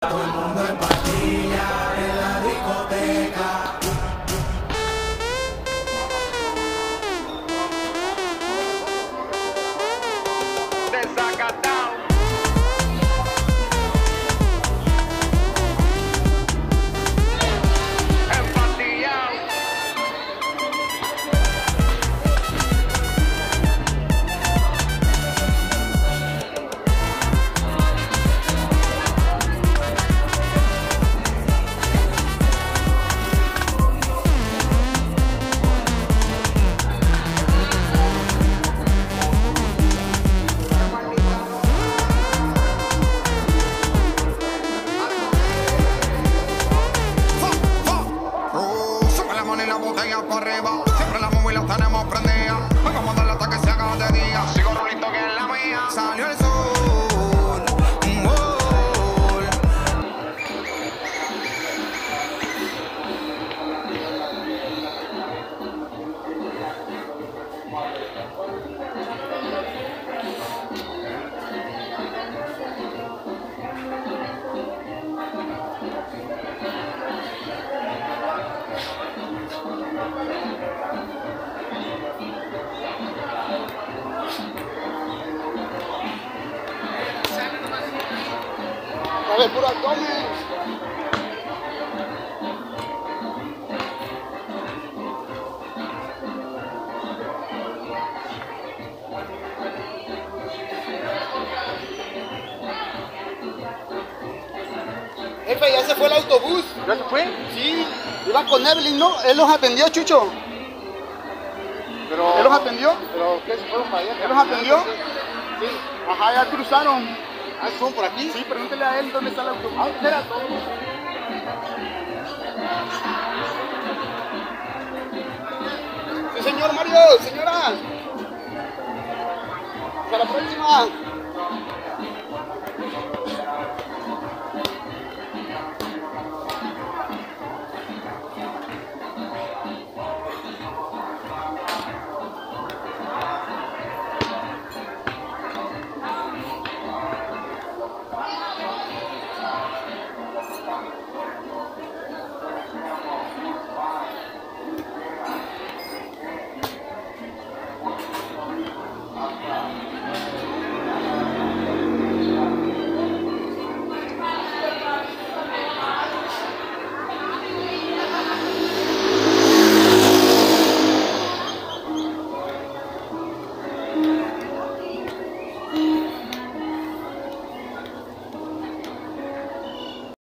Todo el mundo en pastilla en la discoteca. Desacatado. Empatillado. Y la botella para arriba, siempre las móviles las tenemos prendidas. Vamos a darle hasta que se haga de día. Sigo rolito que es la mía. Salió el sol, un gol. A ver, puro abdomen. Jefe, ya se fue el autobús. ¿Ya se fue? Sí, iba con Evelyn, ¿no? Él los atendió, Chucho. Pero, ¿Él los atendió? ¿Pero qué? ¿Se fueron para allá? ¿Él los atendió? Sí. Ajá, ya cruzaron. Ah, ¿son por aquí? Sí, pregúntele a él dónde está el autobús. Ah, espera, todo. Sí, señor Mario, señora. Hasta la próxima.